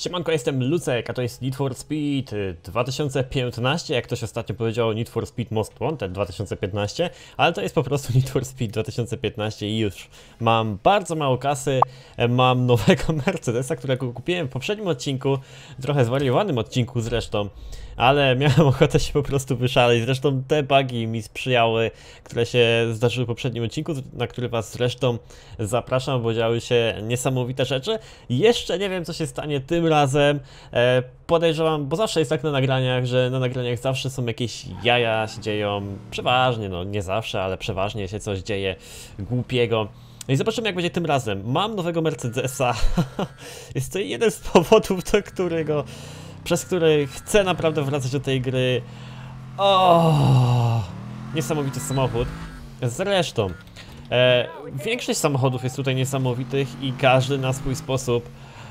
Siemanko, jestem Lucek, a to jest Need for Speed 2015, jak ktoś ostatnio powiedział Need for Speed Most Wanted 2015, ale to jest po prostu Need for Speed 2015 i już. Mam bardzo mało kasy, mam nowego Mercedesa, którego kupiłem w poprzednim odcinku, trochę zwariowanym odcinku zresztą, ale miałem ochotę się po prostu wyszaleć. Zresztą te bugi mi sprzyjały, które się zdarzyły w poprzednim odcinku, na który was zresztą zapraszam, bo działy się niesamowite rzeczy. Jeszcze nie wiem, co się stanie tym razem. Podejrzewam, bo zawsze jest tak na nagraniach, że na nagraniach zawsze są jakieś jaja się dzieją. Przeważnie, no nie zawsze, ale przeważnie się coś dzieje głupiego. No i zobaczymy, jak będzie tym razem. Mam nowego Mercedesa. Jest to jeden z powodów, przez który chcę naprawdę wracać do tej gry. O, niesamowity samochód. Zresztą, większość samochodów jest tutaj niesamowitych i każdy na swój sposób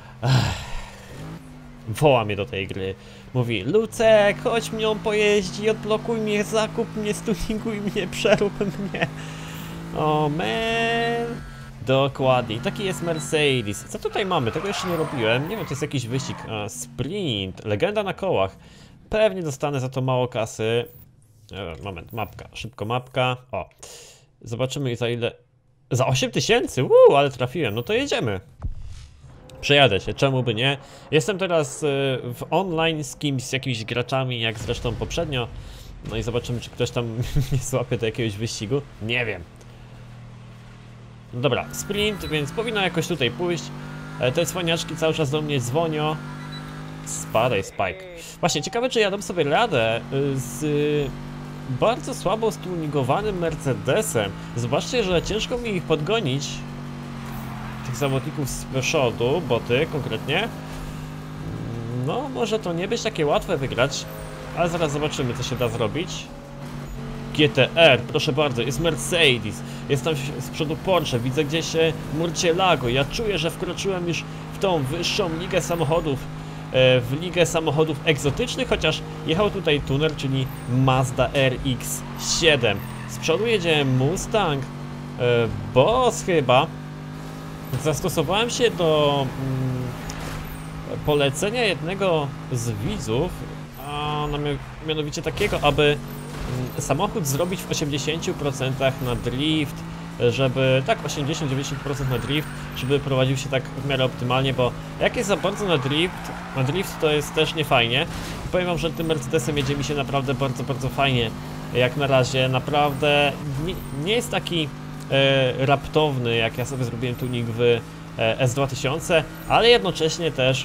woła mnie do tej gry. Mówi: Lucek, chodź mnie pojeździ, odblokuj mnie, zakup mnie, stuninguj mnie, przerób mnie. O man. Dokładnie, taki jest Mercedes. Co tutaj mamy? Tego jeszcze nie robiłem. Nie wiem, to jest jakiś wyścig. Sprint, legenda na kołach. Pewnie dostanę za to mało kasy. Moment, mapka, szybko mapka. O, zobaczymy za ile. Za 8000? Ale trafiłem, no to jedziemy. Przejadę się, czemu by nie? Jestem teraz w online z kimś, z jakimiś graczami, jak zresztą poprzednio. No i zobaczymy, czy ktoś tam mnie złapie do jakiegoś wyścigu. Nie wiem. No dobra, sprint, więc powinno jakoś tutaj pójść. Te cwaniaczki cały czas do mnie dzwonią. Spadaj, Spike. Właśnie, ciekawe, czy ja dam sobie radę z bardzo słabo stuningowanym Mercedesem. Zobaczcie, że ciężko mi ich podgonić. Tych zawodników z przodu, boty konkretnie. No, może to nie być takie łatwe wygrać, ale zaraz zobaczymy, co się da zrobić. GTR, proszę bardzo, jest Mercedes, jest tam z przodu Porsche, widzę gdzieś Murcielago. Ja czuję, że wkroczyłem już w tą wyższą ligę samochodów, w ligę samochodów egzotycznych, chociaż jechał tutaj tuner, czyli Mazda RX-7. Z przodu jedzie Mustang Boss chyba. Zastosowałem się do polecenia jednego z widzów, mianowicie takiego, aby samochód zrobić w 80% na drift, żeby tak 80-90% na drift, żeby prowadził się tak w miarę optymalnie, bo jak jest za bardzo na drift to jest też niefajnie. I powiem wam, że tym Mercedesem jedzie mi się naprawdę bardzo, bardzo fajnie. Jak na razie naprawdę nie jest taki raptowny, jak ja sobie zrobiłem tuning w S2000, ale jednocześnie też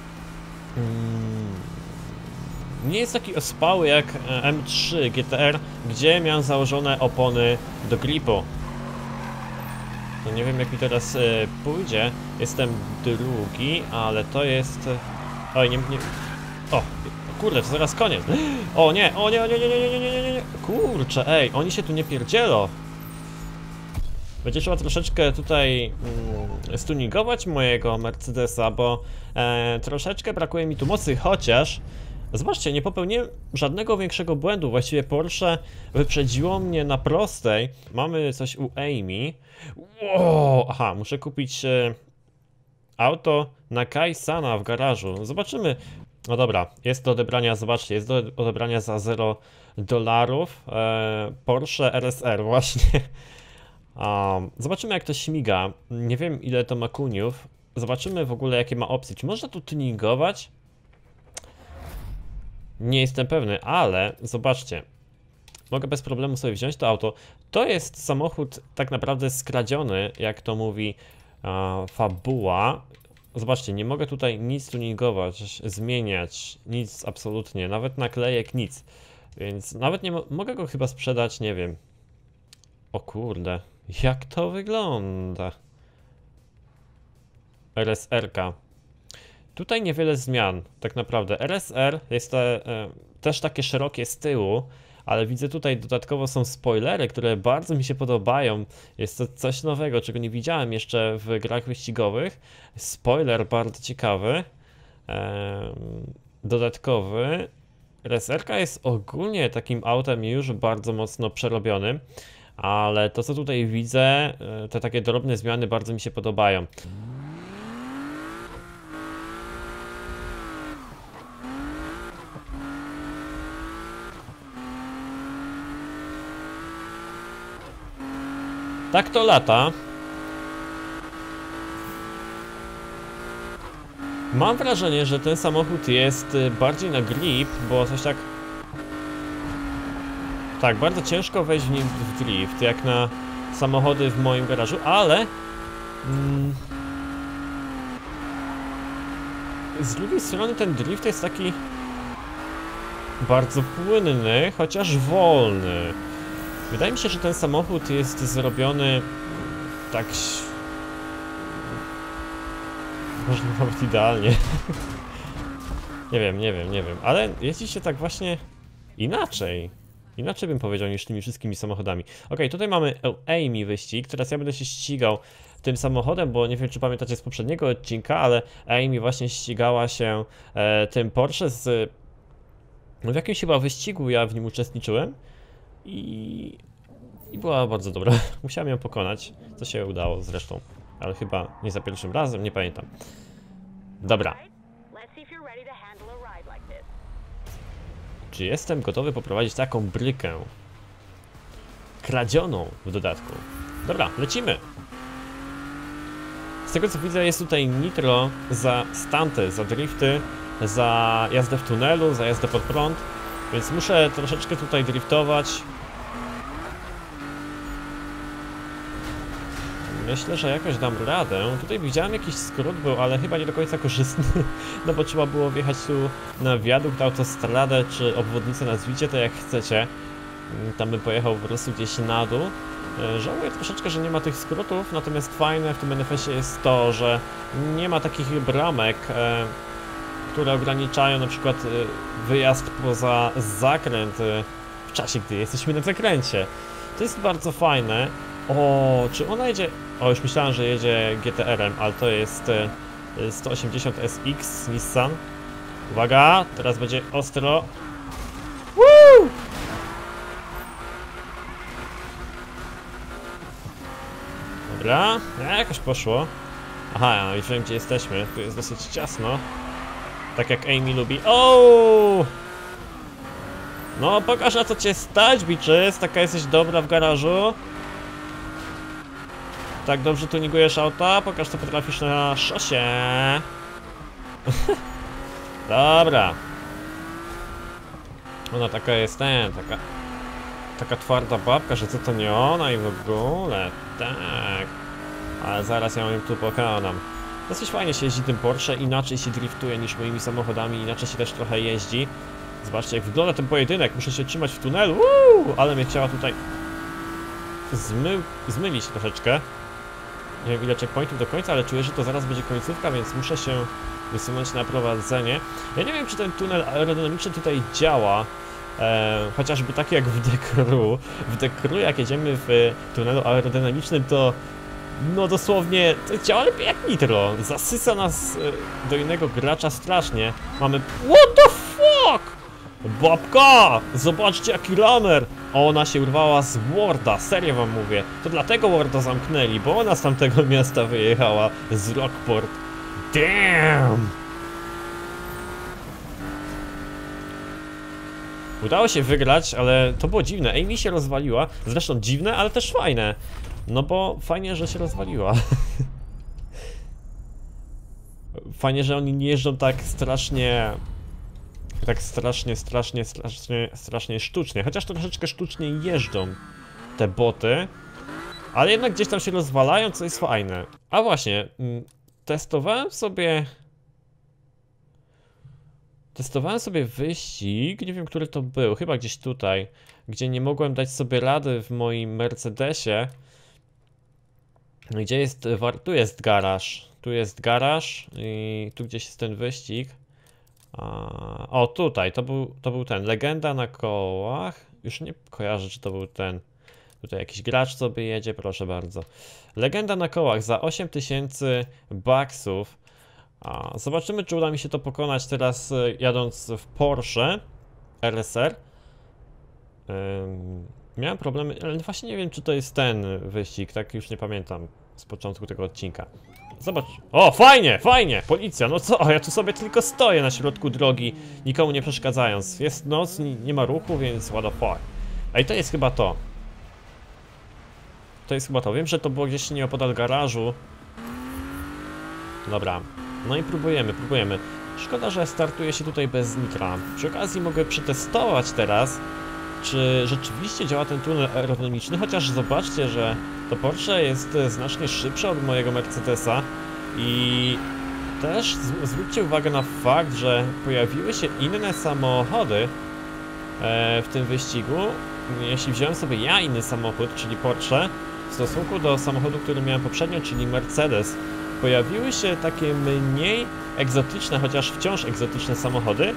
nie jest taki ospały jak M3 GTR, gdzie miałem założone opony do gripu. No nie wiem, jak mi teraz pójdzie. Jestem drugi, ale to jest... Oj, nie... O, kurde, to zaraz koniec. O nie, o nie, o nie, nie, nie, nie, nie, nie, nie, nie. Kurczę, ej, oni się tu nie pierdzielą. Będzie trzeba troszeczkę tutaj stuningować mojego Mercedesa, bo troszeczkę brakuje mi tu mocy, chociaż zobaczcie, nie popełniłem żadnego większego błędu. Właściwie Porsche wyprzedziło mnie na prostej. Mamy coś u Amy. Wow, aha, muszę kupić auto na Kaisana w garażu. Zobaczymy. No dobra, jest do odebrania, zobaczcie, jest do odebrania za $0. Porsche RSR, właśnie. Zobaczymy, jak to śmiga. Nie wiem, ile to ma kuniów. Zobaczymy w ogóle, jakie ma opcje. Czy można tu tuningować? Nie jestem pewny, ale zobaczcie. Mogę bez problemu sobie wziąć to auto. To jest samochód tak naprawdę skradziony, jak to mówi fabuła. Zobaczcie, nie mogę tutaj nic tuningować, zmieniać, nic absolutnie, nawet naklejek, nic. Więc nawet nie mogę go chyba sprzedać, nie wiem. O kurde, jak to wygląda? RSR-ka. Tutaj niewiele zmian, tak naprawdę. RSR jest też takie szerokie z tyłu, ale widzę tutaj dodatkowo są spoilery, które bardzo mi się podobają. Jest to coś nowego, czego nie widziałem jeszcze w grach wyścigowych. Spoiler bardzo ciekawy. Dodatkowy. RSR-ka jest ogólnie takim autem już bardzo mocno przerobionym, ale to, co tutaj widzę, te takie drobne zmiany bardzo mi się podobają. Tak to lata. Mam wrażenie, że ten samochód jest bardziej na grip, bo coś tak... Tak, bardzo ciężko wejść w nim w drift, jak na samochody w moim garażu, ale... z drugiej strony ten drift jest taki... bardzo płynny, chociaż wolny. Wydaje mi się, że ten samochód jest zrobiony... tak... może nawet idealnie. Nie wiem, ale jeździ się tak właśnie inaczej. Inaczej bym powiedział niż tymi wszystkimi samochodami. Okej, tutaj mamy Amy wyścig, teraz ja będę się ścigał tym samochodem, bo nie wiem czy pamiętacie z poprzedniego odcinka, ale Amy właśnie ścigała się tym Porsche z... no w jakimś chyba wyścigu ja w nim uczestniczyłem i była bardzo dobra. Musiałem ją pokonać, co się udało zresztą. Ale chyba nie za pierwszym razem, nie pamiętam. Dobra. Czy jestem gotowy poprowadzić taką brykę? Kradzioną w dodatku. Dobra, lecimy. Z tego co widzę jest tutaj nitro za stunty, za drifty, za jazdę w tunelu, za jazdę pod prąd. Więc muszę troszeczkę tutaj driftować. Myślę, że jakoś dam radę. Tutaj widziałem jakiś skrót był, ale chyba nie do końca korzystny. No bo trzeba było wjechać tu na wiadukt, autostradę czy obwodnicę, nazwijcie to jak chcecie. Tam bym pojechał po prostu gdzieś na dół. Żałuję troszeczkę, że nie ma tych skrótów, natomiast fajne w tym NFS-ie jest to, że nie ma takich bramek, które ograniczają na przykład wyjazd poza zakręt w czasie, gdy jesteśmy na zakręcie. To jest bardzo fajne. O, czy ona jedzie... O, już myślałem, że jedzie GTR-em, ale to jest 180 SX Nissan. Uwaga, teraz będzie ostro. Woo! Dobra, jakoś poszło. Aha, ja już wiem gdzie jesteśmy, tu jest dosyć ciasno. Tak jak Amy lubi. O! No pokaż na co cię stać, bitches, taka jesteś dobra w garażu. Tak dobrze tuningujesz auta, pokaż co potrafisz na szosie. Dobra. Ona taka jest taka twarda babka, że co to nie ona i w ogóle, tak. Ale zaraz ja ją tu pokonam. Dosyć fajnie się jeździ tym Porsche, inaczej się driftuje niż moimi samochodami, inaczej się też trochę jeździ. Zobaczcie jak wygląda ten pojedynek, muszę się trzymać w tunelu, ale mnie chciała tutaj zmylić troszeczkę. Nie wiem ile checkpointów do końca, ale czuję, że to zaraz będzie końcówka, więc muszę się wysunąć na prowadzenie. Ja nie wiem czy ten tunel aerodynamiczny tutaj działa. Chociażby tak jak w The Crew. W The Crew jak jedziemy w tunelu aerodynamicznym to no dosłownie to działa lepiej jak nitro. Zasysa nas do innego gracza strasznie. Mamy... What the fuck? Babka! Zobaczcie jaki runner! Ona się urwała z Warda, serio wam mówię. To dlatego Warda zamknęli, bo ona z tamtego miasta wyjechała z Rockport. Damn! Udało się wygrać, ale to było dziwne. Amy się rozwaliła. Zresztą dziwne, ale też fajne. No bo fajnie, że się rozwaliła. Fajnie, że oni nie jeżdżą tak strasznie... Tak strasznie sztucznie. Chociaż troszeczkę sztucznie jeżdżą te boty. Ale jednak gdzieś tam się rozwalają, co jest fajne. A właśnie, testowałem sobie wyścig, nie wiem który to był, chyba gdzieś tutaj, gdzie nie mogłem dać sobie rady w moim Mercedesie. Gdzie jest, tu jest garaż i tu gdzieś jest ten wyścig. O tutaj, to był ten, legenda na kołach, już nie kojarzę czy to był ten. Tutaj jakiś gracz sobie jedzie, proszę bardzo. Legenda na kołach za 8000 baksów. Zobaczymy, czy uda mi się to pokonać teraz jadąc w Porsche RSR. Miałem problemy, ale właśnie nie wiem, czy to jest ten wyścig, tak już nie pamiętam z początku tego odcinka. Zobacz. O, fajnie, fajnie! Policja, no co? Ja tu sobie tylko stoję na środku drogi, nikomu nie przeszkadzając. Jest noc, nie ma ruchu, więc what the fuck. Ej, to jest chyba to. To jest chyba to. Wiem, że to było gdzieś nieopodal garażu. Dobra. No i próbujemy. Szkoda, że startuje się tutaj bez nitra. Przy okazji mogę przetestować teraz, czy rzeczywiście działa ten tunel aerodynamiczny, chociaż zobaczcie, że to Porsche jest znacznie szybsze od mojego Mercedesa i też zwróćcie uwagę na fakt, że pojawiły się inne samochody w tym wyścigu. Jeśli wziąłem sobie ja inny samochód, czyli Porsche, w stosunku do samochodu, który miałem poprzednio, czyli Mercedes, pojawiły się takie mniej egzotyczne, chociaż wciąż egzotyczne samochody.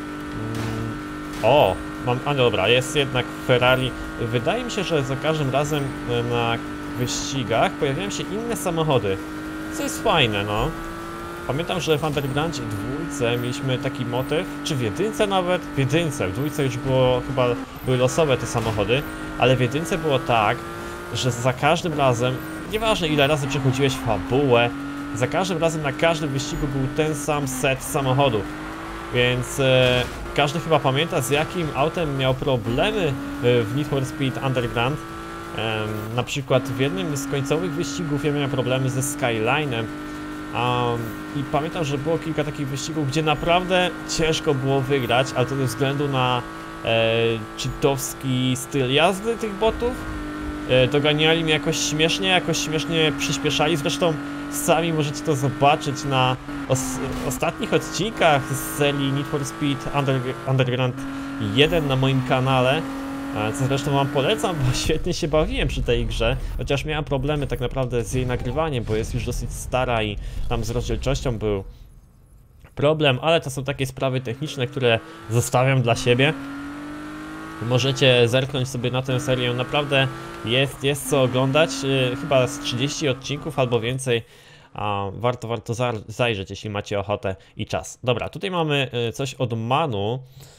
O! A dobra, jest jednak Ferrari. Wydaje mi się, że za każdym razem na wyścigach pojawiają się inne samochody. Co jest fajne, no. Pamiętam, że w Undergroundzie 2 mieliśmy taki motyw, czy w jedynce nawet? W jedynce, w 2 już było, chyba były losowe te samochody, ale w jedynce było tak, że za każdym razem, nieważne ile razy przechodziłeś fabułę, za każdym razem na każdym wyścigu był ten sam set samochodów. Więc każdy chyba pamięta, z jakim autem miał problemy w Need for Speed Underground. Na przykład w jednym z końcowych wyścigów ja miałem problemy ze Skyline'em. I pamiętam, że było kilka takich wyścigów, gdzie naprawdę ciężko było wygrać, ale to ze względu na cheatowski styl jazdy tych botów. Doganiali mnie jakoś śmiesznie przyspieszali, zresztą sami możecie to zobaczyć na ostatnich odcinkach z serii Need for Speed Underground 1 na moim kanale, co zresztą wam polecam, bo świetnie się bawiłem przy tej grze, chociaż miałem problemy tak naprawdę z jej nagrywaniem, bo jest już dosyć stara i tam z rozdzielczością był problem, ale to są takie sprawy techniczne, które zostawiam dla siebie. Możecie zerknąć sobie na tę serię, naprawdę jest co oglądać, chyba z 30 odcinków albo więcej, warto zajrzeć, jeśli macie ochotę i czas. Dobra, tutaj mamy coś od Manu.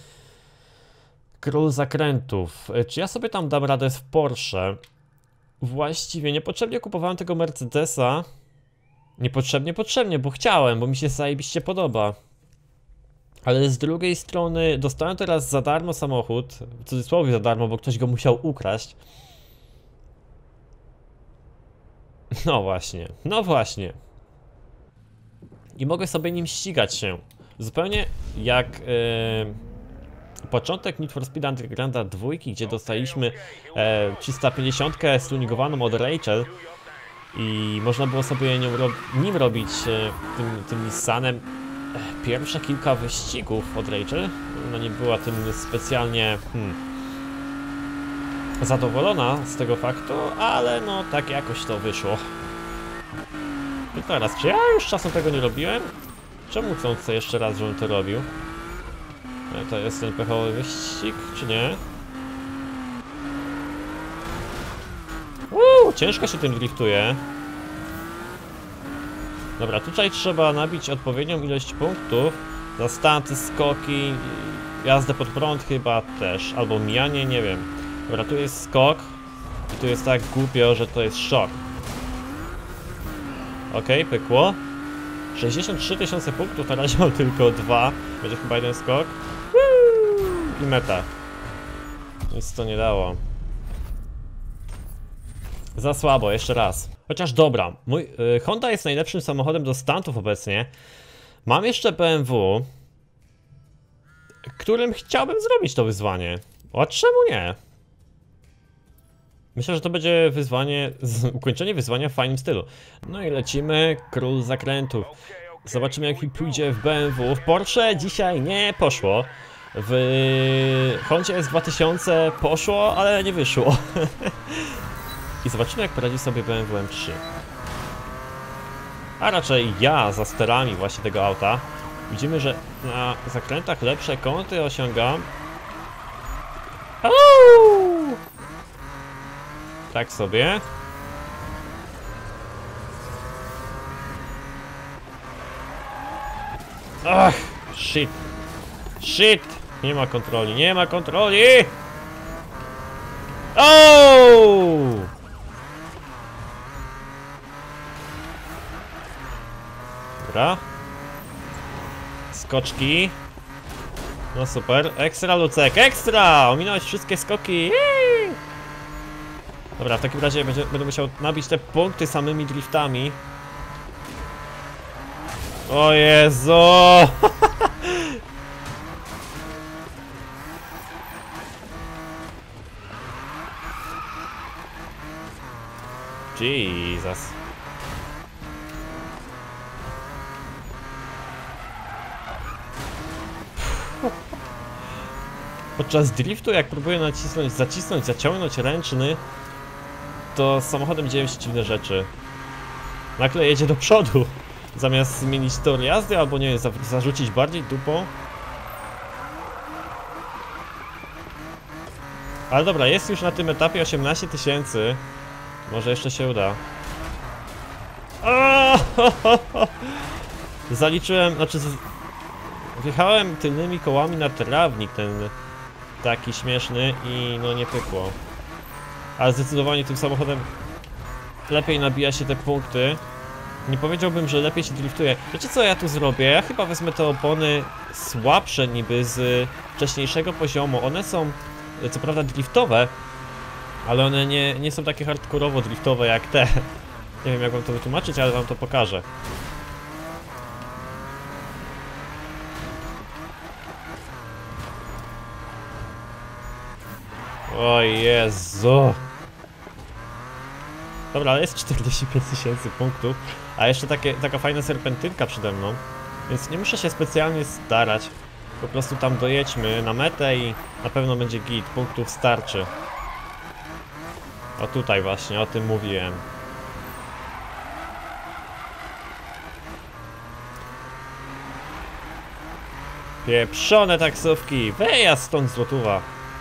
Król zakrętów. Czy ja sobie tam dam radę w Porsche? Właściwie niepotrzebnie kupowałem tego Mercedesa. Potrzebnie, bo chciałem, bo mi się zajebiście podoba. Ale z drugiej strony dostałem teraz za darmo samochód, w cudzysłowie za darmo, bo ktoś go musiał ukraść. No właśnie. I mogę sobie nim ścigać się. Zupełnie jak początek Need for Speed Undergrounda 2, gdzie dostaliśmy 350 stuningowaną od Rachel. I można było sobie nim robić tym Nissanem pierwsze kilka wyścigów od Rachel. Ona nie była tym specjalnie zadowolona z tego faktu, ale no tak jakoś to wyszło. I teraz, czy ja już czasem tego nie robiłem? Czemu chcę jeszcze raz, żebym to robił? To jest ten pechowy wyścig, czy nie? Ciężko się tym driftuje. Dobra, tutaj trzeba nabić odpowiednią ilość punktów za stanty, skoki, jazdę pod prąd chyba też, albo mijanie, nie wiem. Dobra, tu jest skok i tu jest tak głupio, że to jest szok. Okej, pykło. 63 000 punktów, na razie mam tylko 2. Będzie chyba jeden skok. I meta. Nic to nie dało. Za słabo, jeszcze raz. Chociaż dobra, mój Honda jest najlepszym samochodem do stuntów obecnie. Mam jeszcze BMW, którym chciałbym zrobić to wyzwanie. A czemu nie? Myślę, że to będzie ukończenie wyzwania w fajnym stylu. No i lecimy, król zakrętów. Zobaczymy, jak mi pójdzie w BMW. W Porsche dzisiaj nie poszło. W Hondzie S2000 poszło, ale nie wyszło. I zobaczymy, jak poradzi sobie BMW M3. A raczej ja za sterami właśnie tego auta. Widzimy, że na zakrętach lepsze kąty osiągam. Tak sobie. Ach, shit. Nie ma kontroli, nie ma kontroli! Dobra. Skoczki. No super. Ekstra, Lucek, ekstra! Ominąłeś wszystkie skoki. Dobra, w takim razie będę musiał nabić te punkty samymi driftami. O Jezu! Jesus. Podczas driftu, jak próbuję zaciągnąć ręczny, to z samochodem dzieją się dziwne rzeczy. Nagle jedzie do przodu, zamiast zmienić tor jazdy, albo nie wiem, zarzucić bardziej dupą. Ale dobra, jest już na tym etapie 18 000. Może jeszcze się uda. Zaliczyłem, znaczy wjechałem tylnymi kołami na trawnik ten taki śmieszny i no nie pykło. Ale zdecydowanie tym samochodem lepiej nabija się te punkty. Nie powiedziałbym, że lepiej się driftuje. Wiecie co ja tu zrobię? Ja chyba wezmę te opony słabsze niby z wcześniejszego poziomu. One są co prawda driftowe, ale one nie są takie hardkorowo driftowe jak te. Nie wiem jak wam to wytłumaczyć, ale wam to pokażę. O Jezu. Dobra, ale jest 45 000 punktów, a jeszcze taka fajna serpentynka przede mną, więc nie muszę się specjalnie starać. Po prostu tam dojedźmy na metę i na pewno będzie git, punktów starczy. O tutaj właśnie, o tym mówiłem. Pieprzone taksówki, wyjazd stąd złotówa.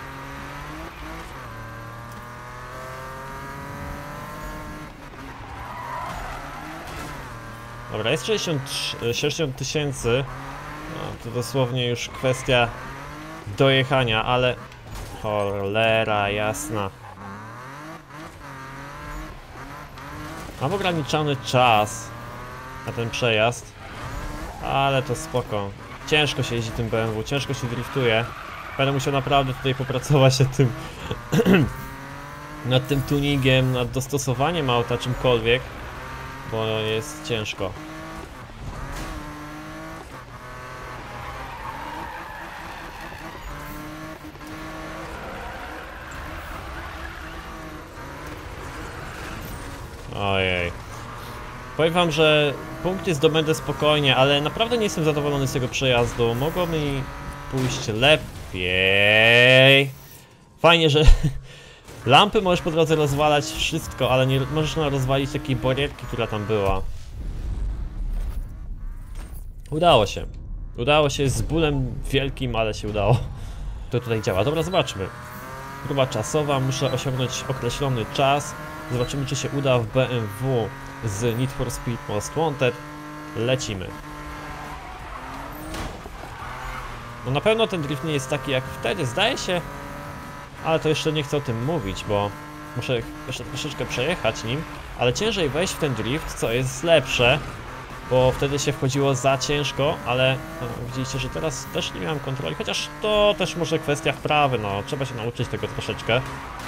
Dobra, jest 60 000. No, to dosłownie już kwestia dojechania, ale cholera jasna. Mam ograniczony czas na ten przejazd, ale to spoko. Ciężko się jeździ tym BMW, ciężko się driftuje. Będę musiał naprawdę tutaj popracować nad tym nad tym tuningiem, nad dostosowaniem auta, czymkolwiek, bo jest ciężko. Ojej. Powiem wam, że punkty zdobędę spokojnie, ale naprawdę nie jestem zadowolony z tego przejazdu. Mogło mi pójść lepiej. Fajnie, że lampy możesz po drodze rozwalać, wszystko, ale nie możesz rozwalić takiej barierki, która tam była. Udało się. Udało się z bólem wielkim, ale się udało. To tutaj działa. Dobra, zobaczmy. Próba czasowa, muszę osiągnąć określony czas. Zobaczymy, czy się uda w BMW z Need for Speed Most Wanted. Lecimy. No na pewno ten drift nie jest taki jak wtedy, zdaje się. Ale to jeszcze nie chcę o tym mówić, bo muszę jeszcze troszeczkę przejechać nim. Ale ciężej wejść w ten drift, co jest lepsze, bo wtedy się wchodziło za ciężko, ale no, widzieliście, że teraz też nie miałem kontroli. Chociaż to też może kwestia wprawy, no trzeba się nauczyć tego troszeczkę.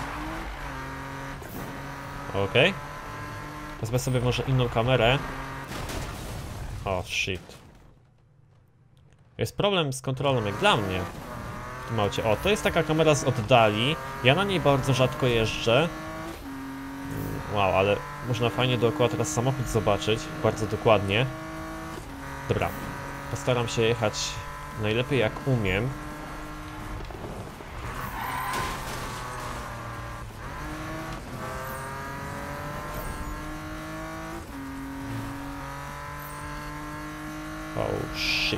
Okej. Wezmę sobie może inną kamerę. O, shit. Jest problem z kontrolą, jak dla mnie. W tym aucie. O, to jest taka kamera z oddali. Ja na niej bardzo rzadko jeżdżę. Wow, ale można fajnie dookoła teraz samochód zobaczyć. Bardzo dokładnie. Dobra. Postaram się jechać najlepiej jak umiem. Oh shit.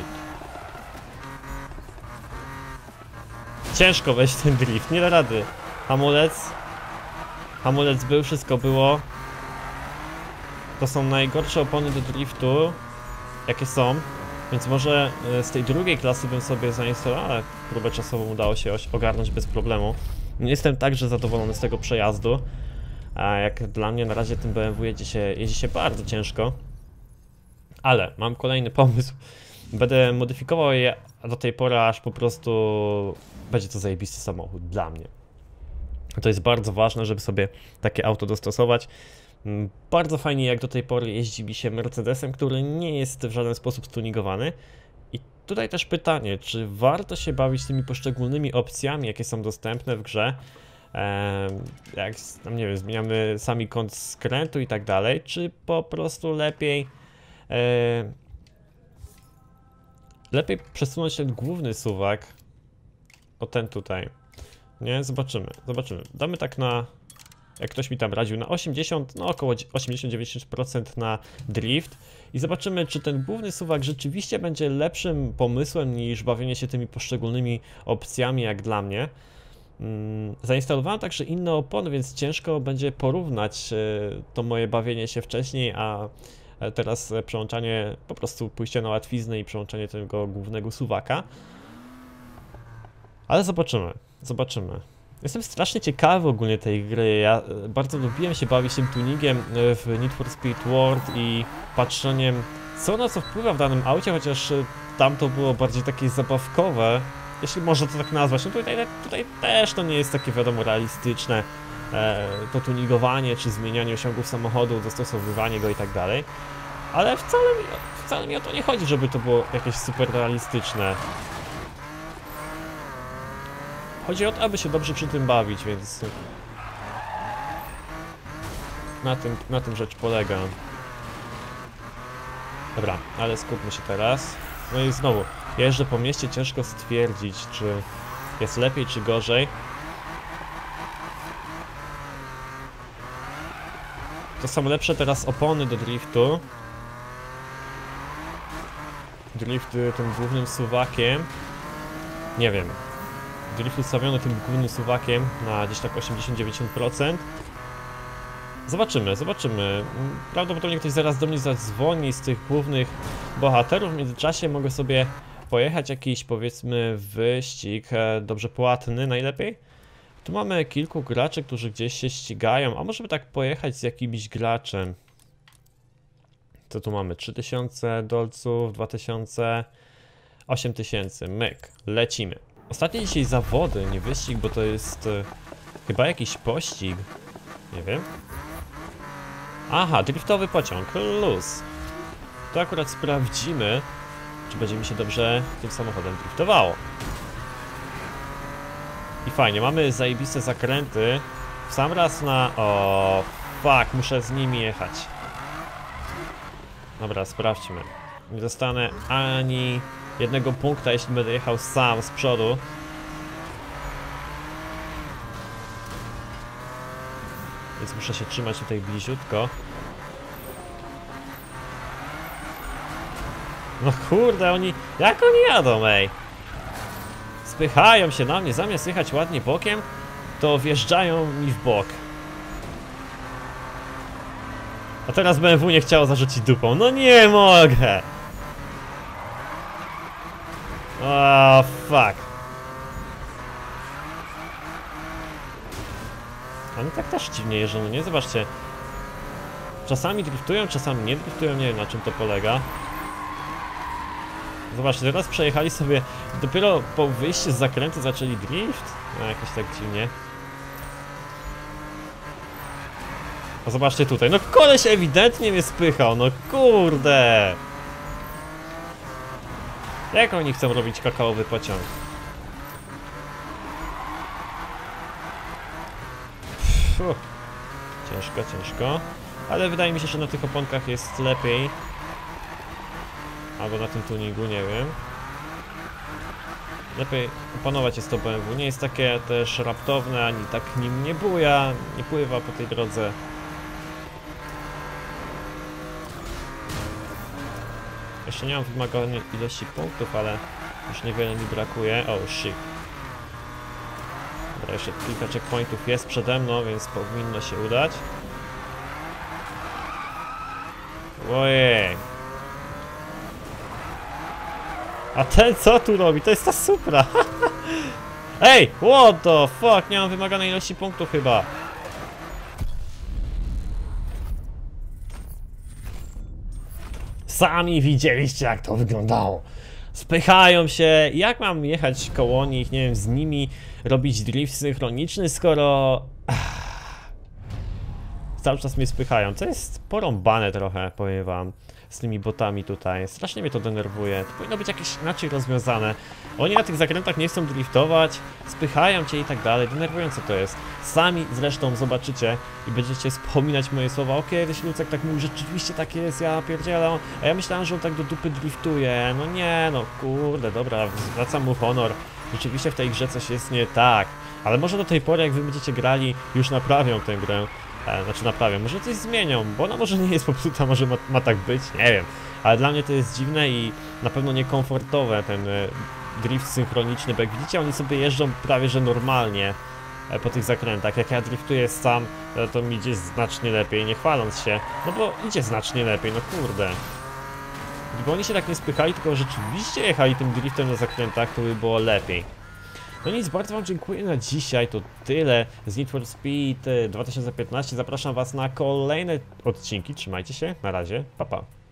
Ciężko wejść w ten drift, nie da rady. Hamulec. Hamulec był, wszystko było. To są najgorsze opony do driftu, jakie są. Więc może z tej drugiej klasy bym sobie zainstalował, ale próbę czasową udało się ogarnąć bez problemu. Nie jestem także zadowolony z tego przejazdu. A jak dla mnie na razie tym BMW jedzie się bardzo ciężko. Ale mam kolejny pomysł. Będę modyfikował je do tej pory, aż po prostu będzie to zajebisty samochód dla mnie. To jest bardzo ważne, żeby sobie takie auto dostosować. Bardzo fajnie jak do tej pory jeździ mi się Mercedesem, który nie jest w żaden sposób stuningowany. I tutaj też pytanie, czy warto się bawić tymi poszczególnymi opcjami, jakie są dostępne w grze? Jak, nie wiem, zmieniamy sami kąt skrętu i tak dalej, czy po prostu lepiej lepiej przesunąć ten główny suwak o ten tutaj. Nie, zobaczymy. Damy tak na, jak ktoś mi tam radził, na 80, no około 80-90% na drift i zobaczymy, czy ten główny suwak rzeczywiście będzie lepszym pomysłem niż bawienie się tymi poszczególnymi opcjami, jak dla mnie. Zainstalowałem także inne opony, więc ciężko będzie porównać to moje bawienie się wcześniej, a teraz przełączanie, po prostu pójście na łatwiznę i przełączanie tego głównego suwaka. Ale zobaczymy. Jestem strasznie ciekawy ogólnie tej gry. Ja bardzo lubiłem się bawić tym tuningiem w Need for Speed World i patrzeniem, co na co wpływa w danym aucie, chociaż tam to było bardziej takie zabawkowe, jeśli można to tak nazwać. No tutaj też to nie jest takie, wiadomo, realistyczne, to tuningowanie czy zmienianie osiągów samochodu, dostosowywanie go i tak dalej. Ale wcale mi o to nie chodzi, żeby to było jakieś super realistyczne. Chodzi o to, aby się dobrze przy tym bawić, więc na tym rzecz polega. Dobra, ale skupmy się teraz. No i znowu, jeżdżę po mieście, ciężko stwierdzić, czy jest lepiej, czy gorzej. To są lepsze teraz opony do driftu. Drift tym głównym suwakiem. Nie wiem. Drift ustawiony tym głównym suwakiem na gdzieś tak 80-90%. Zobaczymy. Prawdopodobnie ktoś zaraz do mnie zadzwoni z tych głównych bohaterów. W międzyczasie mogę sobie pojechać jakiś, powiedzmy, wyścig dobrze płatny najlepiej. Tu mamy kilku graczy, którzy gdzieś się ścigają, a może by tak pojechać z jakimś graczem. Co tu mamy? 3000 dolców, 2000, 8000, myk, lecimy. Ostatnie dzisiaj zawody, nie wyścig, bo to jest chyba jakiś pościg. Nie wiem. Aha, driftowy pociąg, luz. To akurat sprawdzimy, czy będzie mi się dobrze tym samochodem driftowało. I fajnie, mamy zajebiste zakręty. W sam raz na... O, fuck, muszę z nimi jechać. Dobra, sprawdźmy. Nie dostanę ani jednego punkta, jeśli będę jechał sam z przodu. Więc muszę się trzymać tutaj bliziutko. No kurde, jak oni jadą, ej? Spychają się na mnie, zamiast jechać ładnie bokiem, to wjeżdżają mi w bok. A teraz BMW nie chciało zarzucić dupą. No nie mogę! O, fuck. Oni tak też dziwnie jeżdżą, no nie? Zobaczcie. Czasami driftują, czasami nie driftują, nie wiem na czym to polega. Zobaczcie, teraz przejechali sobie, dopiero po wyjściu z zakrętu zaczęli drift? No jakoś tak dziwnie. A zobaczcie tutaj, no koleś ewidentnie mnie spychał, no kurde! Jak oni chcą robić kakaowy pociąg? Fuh. Ciężko. Ale wydaje mi się, że na tych oponkach jest lepiej. Albo na tym tuningu, nie wiem. Lepiej opanować jest to BMW. Nie jest takie też raptowne, ani tak nim nie buja, nie pływa po tej drodze. Jeszcze nie mam wymaganej ilości punktów, ale już niewiele mi brakuje. Oh shit. Dobra, jeszcze kilka checkpointów jest przede mną, więc powinno się udać. Ojej. A ten co tu robi? To jest ta Supra. Ej, what the fuck? Nie mam wymaganej ilości punktów chyba. Sami widzieliście, jak to wyglądało. spychają się. Jak mam jechać koło nich, nie wiem, z nimi robić drift synchroniczny, skoro... Cały czas mnie spychają, co jest porąbane trochę, powiem wam, z tymi botami tutaj. Strasznie mnie to denerwuje, to powinno być jakieś inaczej rozwiązane. Oni na tych zakrętach nie chcą driftować, spychają cię i tak dalej, denerwujące to jest. Sami zresztą zobaczycie i będziecie wspominać moje słowa, okej, kiedyś Lucek tak mówił, rzeczywiście tak jest, ja pierdzielę, a ja myślałem, że on tak do dupy driftuje, no nie, no kurde, dobra, zwracam mu honor. Rzeczywiście w tej grze coś jest nie tak, ale może do tej pory, jak wy będziecie grali, już naprawią tę grę. Znaczy naprawią, może coś zmienią, bo ona może nie jest popsuta, może ma tak być, nie wiem. Ale dla mnie to jest dziwne i na pewno niekomfortowe, ten drift synchroniczny, bo jak widzicie, oni sobie jeżdżą prawie że normalnie po tych zakrętach. Jak ja driftuję sam, to mi idzie znacznie lepiej, nie chwaląc się, no bo idzie znacznie lepiej, no kurde. Gdyby oni się tak nie spychali, tylko rzeczywiście jechali tym driftem na zakrętach, to by było lepiej. No nic, bardzo wam dziękuję na dzisiaj, to tyle z Need for Speed 2015. Zapraszam was na kolejne odcinki, trzymajcie się, na razie, pa pa.